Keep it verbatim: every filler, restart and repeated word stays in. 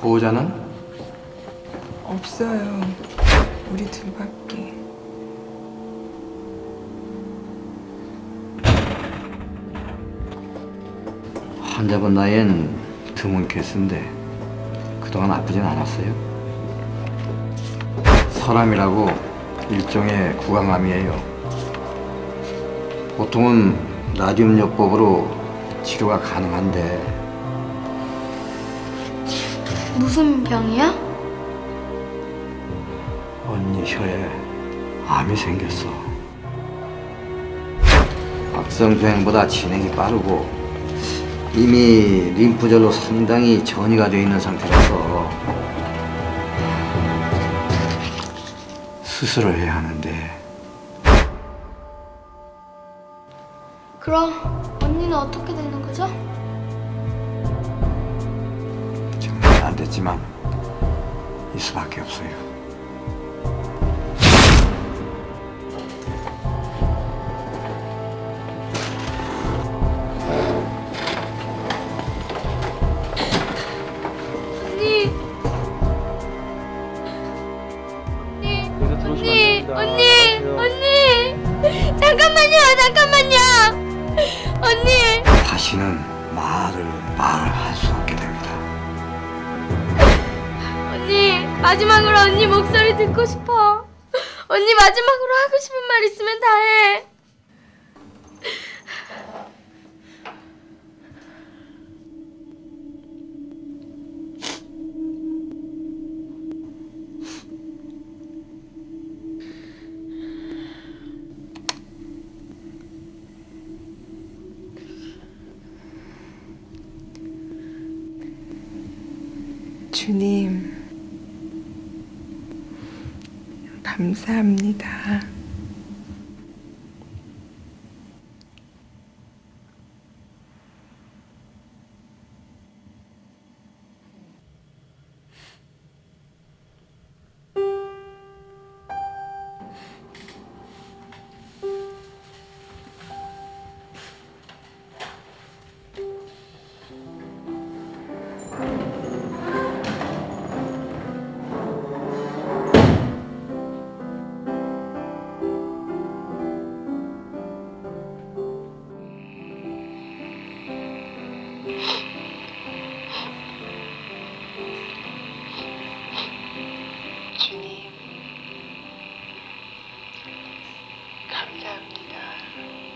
보호자는? 없어요. 우리 둘밖에. 환자분 나이엔 드문 케이스인데 그동안 아프진 않았어요? 설암이라고 일종의 구강암이에요. 보통은 라디움 요법으로 치료가 가능한데. 무슨 병이야? 언니 혀에 암이 생겼어. 악성주행보다 진행이 빠르고 이미 림프절로 상당히 전이가 되어 있는 상태라서 수술을 해야 하는데. 그럼 언니는 어떻게 되는 거죠? 정말 안 됐지만 이 수밖에 없어요. 언니, 언니, 언니, 잠깐만요, 잠깐만요, 언니. 다시는 말을 말을 할 수 없게 됩니다. 언니, 마지막으로 언니 목소리 듣고 싶어. 언니 마지막으로 하고 싶은 말 있으면 다 해. 주님, 감사합니다. 주님, 감사합니다.